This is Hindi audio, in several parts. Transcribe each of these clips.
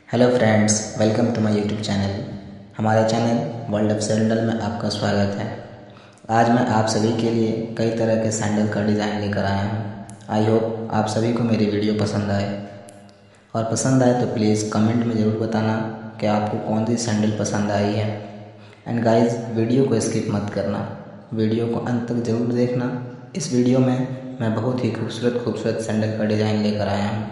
Hello friends, welcome to my YouTube channel. हमारे चैनल वर्ल्ड ऑफ सैंडल में आपका स्वागत है। आज मैं आप सभी के लिए कई तरह के सैंडल का डिज़ाइन लेकर आया हूँ। आई होप आप सभी को मेरी वीडियो पसंद आए, और पसंद आए तो प्लीज़ कमेंट में ज़रूर बताना कि आपको कौन सी सैंडल पसंद आई है। एंड गाइस, वीडियो को स्किप मत करना, वीडियो को अंत तक ज़रूर देखना। इस वीडियो में मैं बहुत ही खूबसूरत सैंडल का डिज़ाइन लेकर आया हूँ,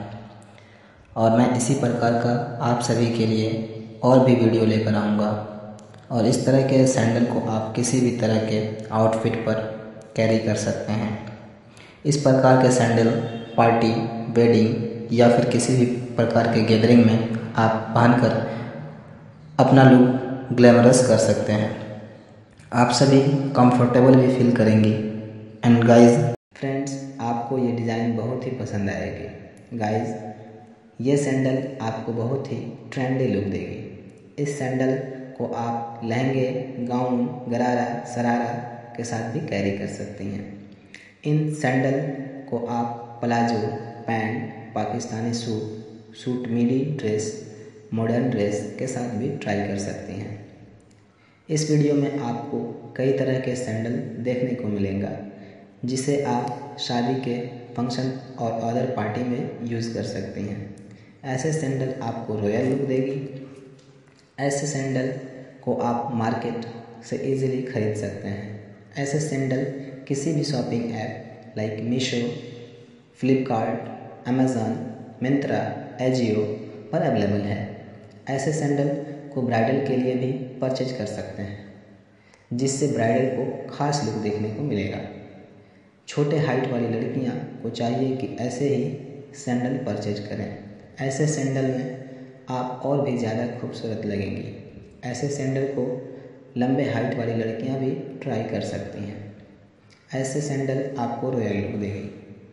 और मैं इसी प्रकार का आप सभी के लिए और भी वीडियो लेकर आऊँगा। और इस तरह के सैंडल को आप किसी भी तरह के आउटफिट पर कैरी कर सकते हैं। इस प्रकार के सैंडल पार्टी, वेडिंग या फिर किसी भी प्रकार के गैदरिंग में आप पहनकर अपना लुक ग्लैमरस कर सकते हैं। आप सभी कंफर्टेबल भी फील करेंगी। एंड गाइज फ्रेंड्स, आपको ये डिज़ाइन बहुत ही पसंद आएगी। गाइज, ये सैंडल आपको बहुत ही ट्रेंडी लुक देगी। इस सैंडल को आप लहंगे, गाउन, गरारा, शरारा के साथ भी कैरी कर सकती हैं। इन सैंडल को आप palazzo, pant, Pakistani suit, midi dress, modern dress के साथ भी ट्राई कर सकती हैं। इस वीडियो में आपको कई तरह के सैंडल देखने को मिलेगा, जिसे आप शादी के फंक्शन और अदर पार्टी में यूज़ कर सकती हैं। ऐसे सैंडल आपको रॉयल लुक देगी। ऐसे सैंडल को आप मार्केट से इजीली खरीद सकते हैं। ऐसे सैंडल किसी भी shopping app like Meesho, Flipkart, Amazon, Myntra, AJIO पर अवेलेबल है। ऐसे सैंडल को ब्राइडल के लिए भी परचेज कर सकते हैं, जिससे ब्राइडल को खास लुक देखने को मिलेगा। छोटे हाइट वाली लड़कियां को चाहिए कि ऐसे ही सैंडल परचेज करें। ऐसे सैंडल में आप और भी ज़्यादा खूबसूरत लगेंगी। ऐसे सैंडल को लंबे हाइट वाली लड़कियां भी ट्राई कर सकती हैं। ऐसे सैंडल आपको रॉयल लुक देगी।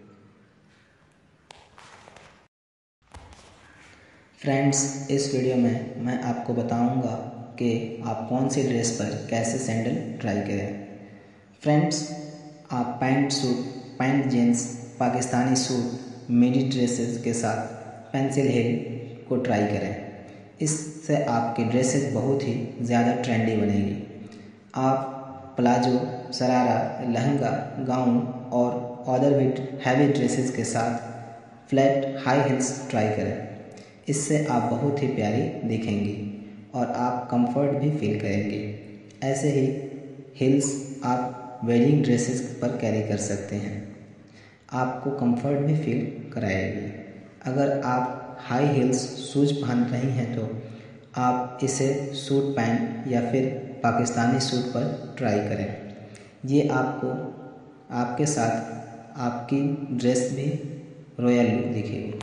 फ्रेंड्स, इस वीडियो में मैं आपको बताऊंगा कि आप कौन सी ड्रेस पर कैसे सैंडल ट्राई करें। फ्रेंड्स, आप pant jeans, Pakistani suit, midi dresses के साथ पेंसिल हिल को ट्राई करें। इससे आपकी ड्रेसेस बहुत ही ज़्यादा ट्रेंडी बनेगी। आप प्लाजो, शरारा, लहंगा, गाउन और अदर भी हैवी ड्रेसेस के साथ फ्लैट हाई हिल्स ट्राई करें। इससे आप बहुत ही प्यारी दिखेंगी और आप कंफर्ट भी फील करेंगी। ऐसे ही हिल्स आप वेडिंग ड्रेसेस पर कैरी कर सकते हैं। आपको कंफर्ट भी फील कराएगी। अगर आप हाई हील्स शूज़ पहन रही हैं तो आप इसे सूट पैंट या फिर पाकिस्तानी सूट पर ट्राई करें। ये आपको आपके साथ आपकी ड्रेस भी रॉयल लुक दिखेगी।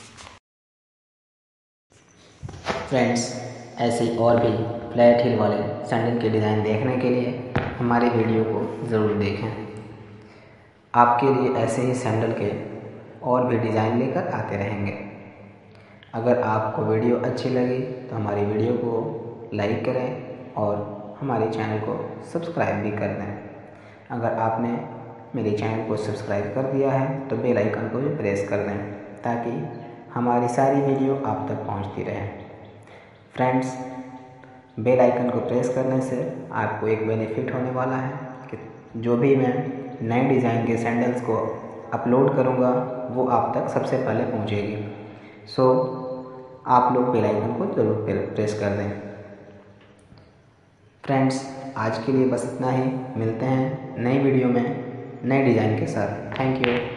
फ्रेंड्स, ऐसी और भी फ्लैट हिल वाले सैंडल के डिज़ाइन देखने के लिए हमारी वीडियो को ज़रूर देखें। आपके लिए ऐसे ही सैंडल के और भी डिज़ाइन लेकर आते रहेंगे। अगर आपको वीडियो अच्छी लगी तो हमारी वीडियो को लाइक करें और हमारे चैनल को सब्सक्राइब भी कर दें। अगर आपने मेरे चैनल को सब्सक्राइब कर दिया है तो बेल आइकन को भी प्रेस कर दें, ताकि हमारी सारी वीडियो आप तक पहुंचती रहे। फ्रेंड्स, बेल आइकन को प्रेस करने से आपको एक बेनिफिट होने वाला है कि जो भी मैं नए डिज़ाइन के सैंडल्स को अपलोड करूँगा वो आप तक सबसे पहले पहुँचेगी। सो आप लोग बेल आइकन को ज़रूर प्रेस कर दें। फ्रेंड्स, आज के लिए बस इतना ही। मिलते हैं नई वीडियो में नए डिज़ाइन के साथ। Thank you.